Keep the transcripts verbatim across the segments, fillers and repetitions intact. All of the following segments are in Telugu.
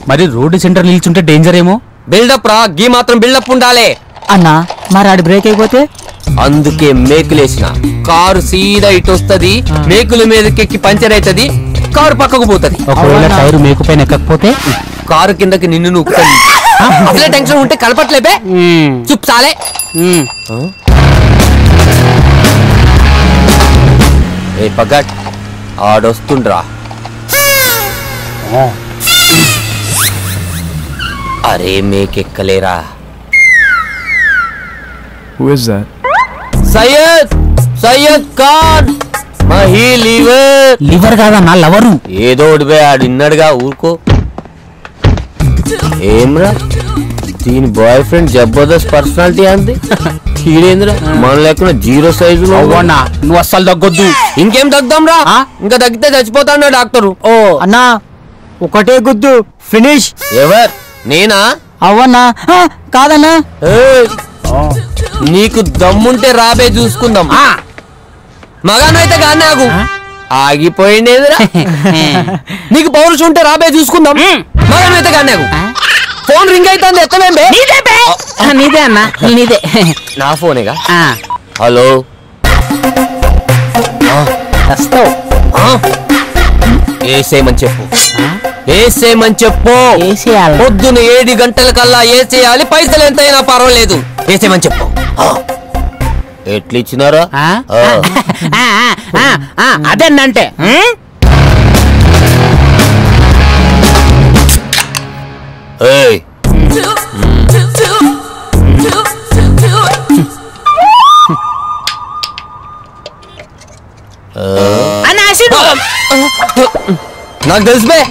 మరి రోడ్డు సెంటర్ నిల్చుంటే డేంజర్ ఏమో. బిల్డప్ రా, గీ మాత్రం బిల్డప్ ఉండాలి అన్నా. మరి ఆడి బ్రేక్ అయిపోతే? అందుకే మేకులేసిన. కారు సీదా ఇటు వస్తుంది, మేకుల మీదకెక్కి పంచర్ అవుతుంది, కారు పక్కకు పోతుంది. ఒకవేళ టైర్ మేకు పైన ఎక్కకపోతే కారు కిందకి నిన్ను నూకుతుంది. అసలే టెన్షన్ ఉంటే కలపట్లేబే, చుప్ చాలే. ఏ పగట్ ఆడొస్తుండ్రా. అరే మేకెక్కలేరా. Who is that? Syed Syed Khan Mahi liver. Liver కాదన్నా, లవరు. ఏదో ఒకటి ఆడు ఇన్నాడుగా, ఊరుకో. ఏమ్రా దీని బాయ్ ఫ్రెండ్ జబర్దస్త్ పర్సనాలిటీ అంది. హీరేంద్రా మన లేకుండా జీరో సైజు. నువ్వు అస్సలు తగ్గొద్దు. ఇంకేం తగ్గుదాం రా, ఇంకా తగ్గితే చచ్చిపోతాడు డాక్టరు. ఓ అన్నా, ఒకటే గుద్దు ఫినిష్. ఎవర్ నేనా? అవన్నా కాదన్నా. నీకు దమ్ముంటే రాబే చూసుకుందాం. మగానైతే కానీ నాకు ఆగిపోయిండేదిరా. నీకు పౌరుషం ఉంటే రాబే చూసుకుందాం. మగానైతే కానీ నాకు ఫోన్ రింగ్ అవుతుంది, ఎత్తమేం బే? నీదే అన్నా, నీదే. నా ఫోనేగా. హలో ఏసేయమని చెప్పు, ఏసేయమని చెప్పు. పొద్దున ఏడు గంటల కల్లా ఏసేయాలి, పైసలు ఎంతైనా పర్వాలేదు, ఏసేయమని చెప్పు. ఎట్లిచ్చినారా? అదేనంటే ఏయ్ నాకు తెలుసు బే.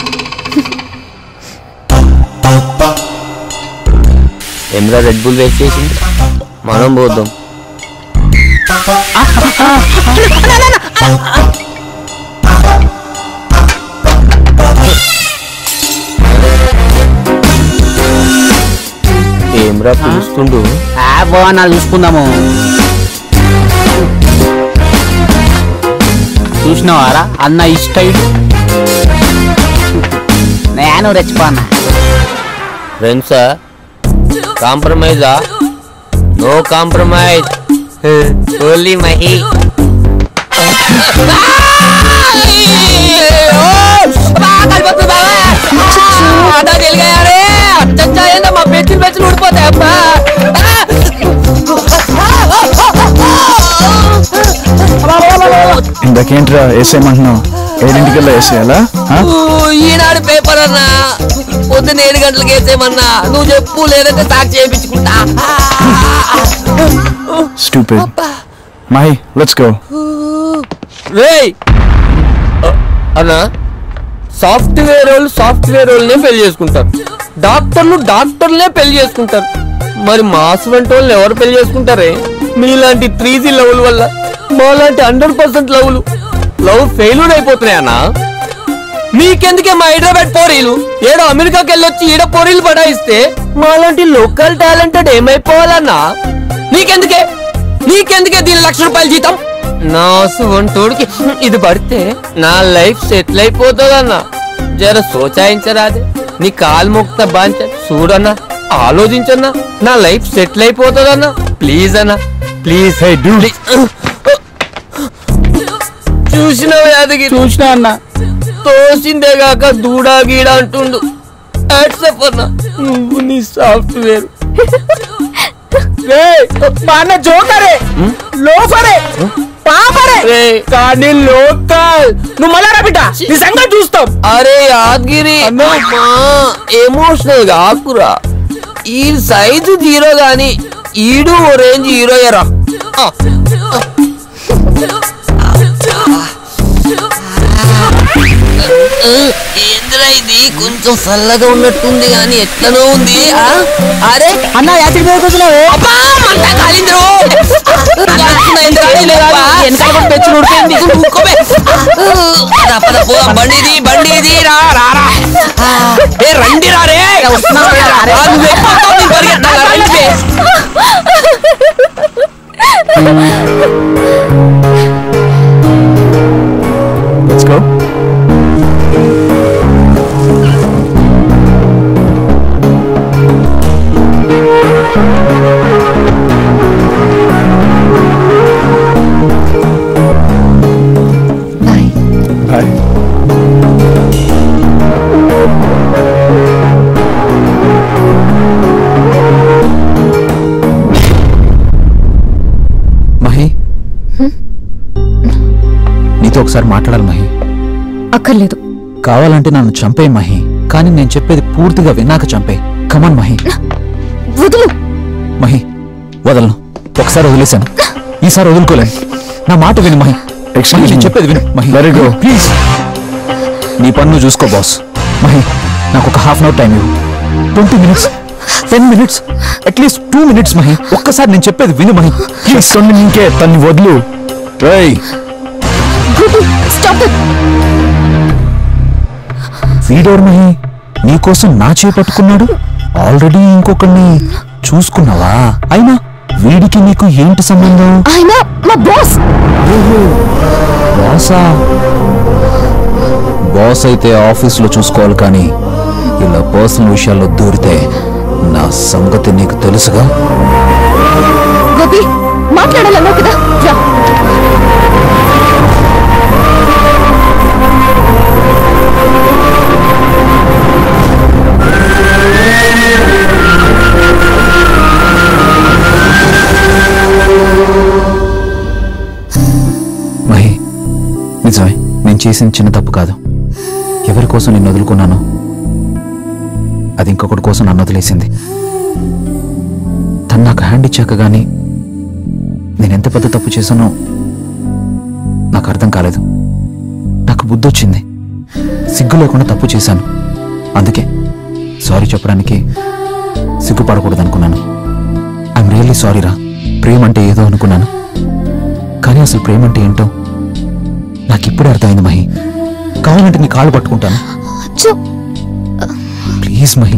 ఏమ్రా రెడ్ బుల్ వేస్ట్ చేసింది, మనం పోద్దాం. ఏమ్రా పిలుస్తుండు? బాగున్నా, చూసుకుందాము. చూసినవారా అన్న ఇష్టం. నేను రెచ్చిపోన్నా. ఫ్రెండ్సా? కాంప్రమైజా? No compromise, only Mahi. మా పెచ్చులు పెచ్చులు ఊడిపోతాయి అబ్బా. ఇందాకేంట్రా వేసేయమంటున్నావు? ఏడింటికల్లా వేసేయాలా? ఈనాడు పేపర్ అన్నా, పొద్దున్న ఏడు గంటలకు వేసేయమన్నా. నువ్వు చెప్పు, లేదంటే సాక్షి చేయించుకుంటా. Stupid. Mahi, let's go. రేయ్ అన్నా, సాఫ్ట్వేర్ వాళ్ళు సాఫ్ట్వేర్ వాళ్ళనే పెళ్లి చేసుకుంటారు, డాక్టర్లు డాక్టర్లే పెళ్లి చేసుకుంటారు. మరి మాస్ వంటి వాళ్ళు ఎవరు పెళ్లి చేసుకుంటారే? మీలాంటి త్రీ జీ లవ్ల వల్ల మాలాంటి హండ్రెడ్ పర్సెంట్ లవ్లు లవ్ ఫెయిల్యూర్ అయిపోతున్నాయి అన్నా. మీకెందుకే మా హైదరాబాద్ పోరీలు ఏడో అమెరికాకి వెళ్ళొచ్చి ఈడ పోరీలు పడాయిస్తే మాలాంటి లోకల్ టాలెంటెడ్ ఏమైపోవాలన్నా? నీకెందుకే నీకెందుకే దీని లక్ష రూపాయల జీతం? నా వంటోడికి ఇది పడితే నా లైఫ్ సెటిల్ అయిపోతుందన్నా. జర సోచాయించరాదే, నీ కాలు మొక్త బాంచ చూడన్నా, ఆలోచించన్నా, నా లైఫ్ సెటిల్ అయిపోతుందన్నా. ప్లీజ్ అన్నా, ప్లీజ్. చూసినావు యాదగిరి? చూసినా అన్న. తోసిందే గాక దూడా గీడా అంటుండు. వాట్సాప్ అన్నా, నువ్వు నీ సాఫ్ట్వేర్. జోకరే లోఫరే పాపరే కానీ లోకల్. నువ్వు మళ్ళా బిడ్డ నిజంగా చూస్తాం. అరే యాదగిరి ఎమోషనల్ గా ఆకురా. ఈ సైజు జీరో గాని ఈడు ఓ రేంజ్ హీరోయరా. ఏంద్రా ఇది కొంచెం చల్లగా ఉన్నట్టుంది గాని ఎట్లనో ఉంది. అరే అన్న యాత్రి బండిది బండిది రా రా రండి రారే. Let's go. ఒకసారి మాట్లాడాలి మహి. అక్కర్లేదు. కావాలంటే నన్ను చంపే మహి, కానీ నేను చెప్పేది పూర్తిగా విన్నాక చంపే. కమాన్ మహి. వదులు. మహి వదలను. ఒకసారి వదిలేశాను, ఈసారి వదులుకోలేను. నా మాట విను మహి. Excuse నేను me. చెప్పేది విను Mahi. Let it go. Please. నీ పన్ను చూసుకో బాస్. మహి నాకు ఒక హాఫ్ అన్ అవర్ టైం ఇవ్వు. Twenty minutes, ten minutes, at least two minutes Mahi. ఒక్కసారి నేను చెప్పేది విను మహి. ప్లీజ్ తన్ని నీకే తన్ని వదులు. రై స్టాప్ ఇట్. వీడోడు మహి నీకోసం నా చేయి పట్టుకున్నాడు. ఆల్రెడీ ఇంకొకరిని చూసుకున్నావా? అయినా వీడికి నీకు ఏంటి సంబంధం? ఆయన మా బాస్. బాసా? బాస్ అయితే ఆఫీసులో చూసుకోవాలి, కానీ ఇలా పర్సనల్ విషయాల్లో దూరితే నా సంగతి నీకు తెలుసుగా. గోపి మాట్లాడాలన్నావు కదా, రా. మహి నిజమే, నేను చేసిన చిన్న తప్పు కాదు. ఎవరి కోసం నేను వదులుకున్నాను, అది ఇంకొకటి కోసం నన్ను వదిలేసింది. తను నాకు హ్యాండ్ ఇచ్చాక గానీ నేను ఎంత పెద్ద తప్పు చేశానో నాకు అర్థం కాలేదు. నాకు బుద్ధి వచ్చింది, సిగ్గు లేకుండా తప్పు చేశాను. అందుకే సారీ చెప్పడానికి సిగ్గుపడకూడదు అనుకున్నాను. ఐఎమ్ రియల్లీ సారీ రా. ప్రేమ అంటే ఏదో అనుకున్నాను, కానీ అసలు ప్రేమ అంటే ఏంటో నాకు ఇప్పుడే అర్థమైంది మహి. కావాలంటే నీ కాళ్ళు పట్టుకుంటాను. ప్లీజ్ మహి,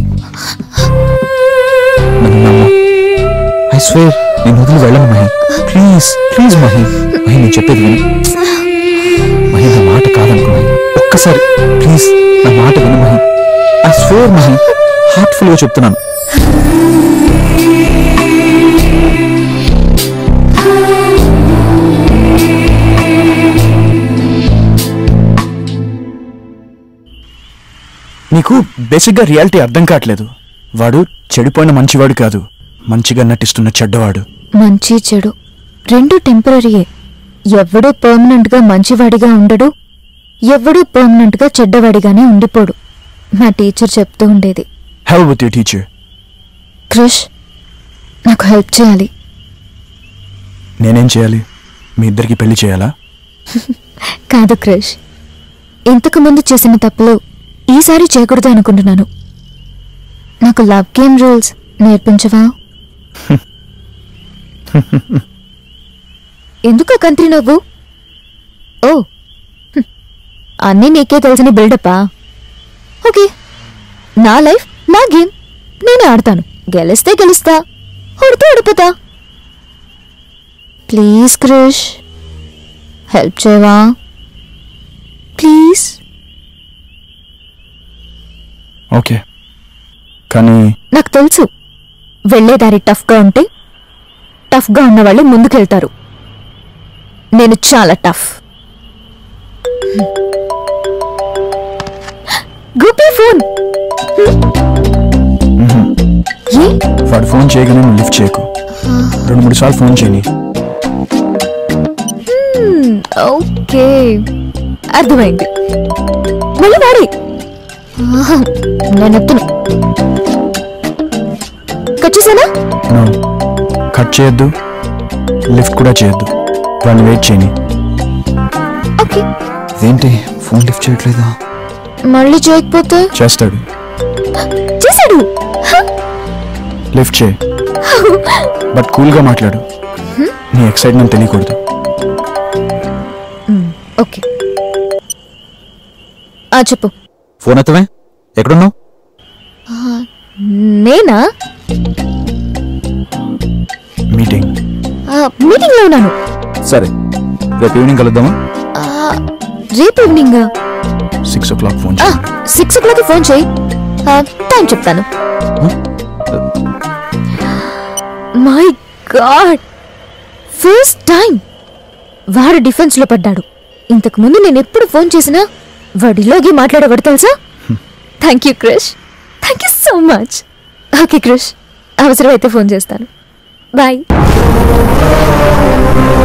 నన్ను నమ్ము. ఐ స్వేర్ నేను వదిలి వెళ్ళను మహి. Please please Mahi. మహి నేను చెప్పేది విను మహి. నా మాట కాదనుకో మహి. ఒక్కసారి ప్లీజ్ నా మాట విను Mahi. I swear Mahi, heartful గా చెప్తున్నాను. నీకు బేసిక్గా రియాలిటీ అర్థం కావట్లేదు. వాడు చెడిపోయిన మంచివాడు కాదు, మంచిగా నటిస్తున్న చెడ్డవాడు. మంచి చెడు రెండు టెంపరీయే. ఎవడూ పర్మనెంట్ గా మంచివాడిగా ఉండడు, ఎవడూ పర్మనెంట్ గా చెడ్డవాడిగానే ఉండిపోడు. మా టీచర్ చెప్తూ ఉండేది. Help with your teacher. Krish నాకు హెల్ప్ చేయాలి. నేనేం చేయాలి? మీ ఇద్దరికి పెళ్లి చేయాలా? కాదు క్రిష్, ఇంతకు ముందు చేసిన తప్పులు ఈసారి చేయకూడదు అనుకుంటున్నాను. నాకు లవ్ గేమ్ రూల్స్ నేర్పించవా? ఎందుకు కంత్రి నవ్వు? ఓ హ్మ్. అన్నీ నీకే తెలిసిన బిల్డప్పా? ఓకే, నా లైఫ్ నా గేమ్ నేనే ఆడతాను. గెలిస్తే గెలుస్తా, ఓడితే ఓడిపోతా. ప్లీజ్ క్రిష్ హెల్ప్ చేయవా? ప్లీజ్. ఓకే, కానీ నాకు తెలుసు వెళ్లేదారి టఫ్గా ఉంటే టఫ్గా ఉన్నవాళ్ళు ముందుకెళ్తారు. నేను చాలా టఫ్. గోపి ఫోన్. ఏ? వాడు ఫోన్ చేయగానే నువ్వు లిఫ్ట్ చేయకు. రెండు మూడు సార్లు ఫోన్ చేయని. ఓకే, అర్థమైంది. మళ్ళీ వాడి నేను ఎత్తును. కట్ చేసానా? నో, కట్ చేయొద్దు, లిఫ్ట్ కూడా చేయొద్దు. వాడిని వెయిట్ చేయని. ఓకే. ఏంటి ఫోన్ లిఫ్ట్ చేయట్లేదా? మళ్ళీ చేయకపోతే? చేస్తాడు. చేశాడు. లిఫ్ట్ చేయి, బట్ కూల్గా మాట్లాడు. నీ ఎక్సైట్మెంట్ తెలియకూడదు. ఓకే. ఆ చెప్పు. ఫోన్ ఎత్తవే, ఎక్కడున్నావు? నేనా? మీటింగ్. మీటింగ్ లో ఉన్నాను. సరే, రేపు ఈవినింగ్ కలుద్దామా? రేపు evening six o'clock phone చేయి. సిక్స్ ఓ క్లాక్ ఫోన్ చేయి, టైం చెప్తాను. మై గాడ్, ఫస్ట్ టైం వాడు డిఫెన్స్ లో పడ్డాడు. ఇంతకు ముందు నేను ఎప్పుడు ఫోన్ చేసినా వాడిలోకి మాట్లాడేవాడు తెలుసా? Thank you Krish, thank you so much. Okay Krish, అవసరమైతే ఫోన్ చేస్తాను. బాయ్.